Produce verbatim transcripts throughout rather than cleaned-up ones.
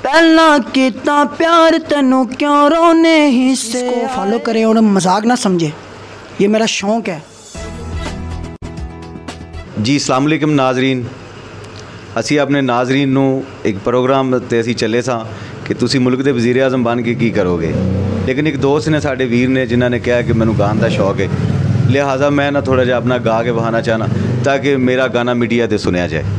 पहला किता प्यार तेनू क्यों रोने हिस्से। इसको फॉलो करें और मजाक ना समझे, ये मेरा शौक है। जी अस्सलाम वालेकुम नाजरीन, असी अपने नाजरीन नू एक प्रोग्राम ते असी चले सा कि तुसी मुल्क दे वज़ीर आज़म बन के की करोगे, लेकिन एक दोस्त ने साडे वीर ने जिन्हों ने कहा कि मैनू गान का शौक है, लिहाजा मैं ना थोड़ा जिहा अपना गा के बहाना चाहना ताकि मेरा गाना मीडिया ते सुनिया जाए।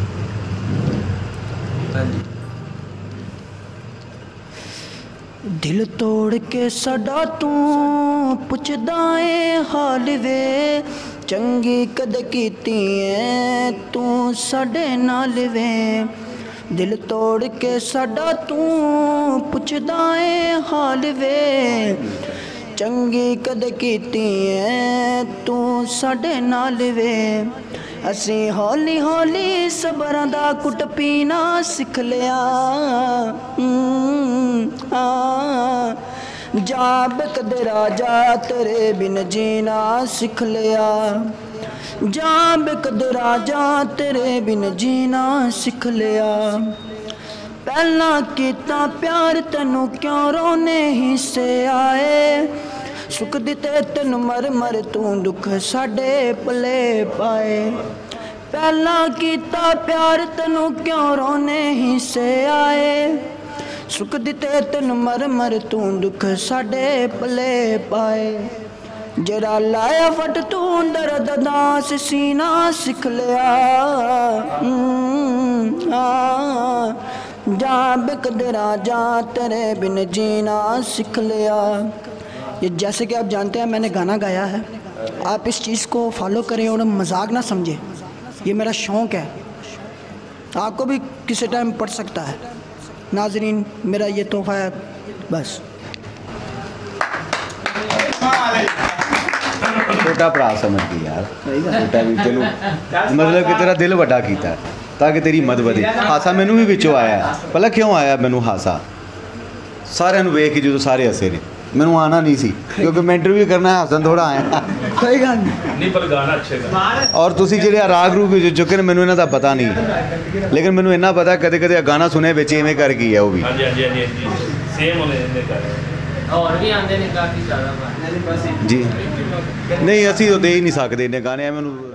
दिल तोड़ के साडा तू पुछदा ए हाल वे, चंगी कद कीती है तू साडे नाल वे। दिल तोड़ के साडा तू पुछदा ए हाल वे, चंगी कद कीती है तू साडे नाल वे। असी हौली हौली सबरां दा कुट पीना सिख लिया, जा बिकदे राजा तेरे बिन जीना सिख लिया, जा बिकदे राजा तेरे बिन जीना सिख लिया। पहला किता प्यार तेनू क्यों रोने हिस्से आए, सुख दिते तेन मर मर तू दुख साडे पले पाए। पहला किता प्यार तेनू क्यों रोने हिस्से आए, सुख दिते तेन मर मर तू दुख साडे पले पाए। जरा लाया फट तू दर्द दास सीना सिख लिया, जा बिकदे राजा तेरे बिन जीना सिख लिया। ये जैसे कि आप जानते हैं मैंने गाना गाया है, आप इस चीज़ को फॉलो करें और मजाक ना समझें, ये मेरा शौक़ है, आपको भी किसी टाइम पड़ सकता है। नाजरीन मेरा ये तोहफ़ा है बस। छोटा भरा समझ के यार, छोटा भी तेनू मतलब कि तेरा दिल वड्डा कीता ताकि तेरी मद वधे। हासा मैनू भी विचों आया, भला क्यों आया मैनू हासा, सारिਆਂ ਨੂੰ ਵੇਖ के जो सारे हसे ने, मैनू आना नहीं सी क्योंकि मैं इंटरव्यू करना है, हसन थोड़ा आया कोई गल नहीं, पर गाना अच्छे। और तुसी जेह्ड़े राग रूग चुके ने मैनू इन्हां दा पता नहीं, लेकिन मैनू इन्ना पता कदे कदे गाना सुने बिच इवें कर की है वो भी। हां जी हां जी हां जी सेम होने इन्ने कर और भी आंदे ने काफी ज़्यादा जी नहीं, असी तो दे ही नहीं सकते इन्ने गाने। मैनू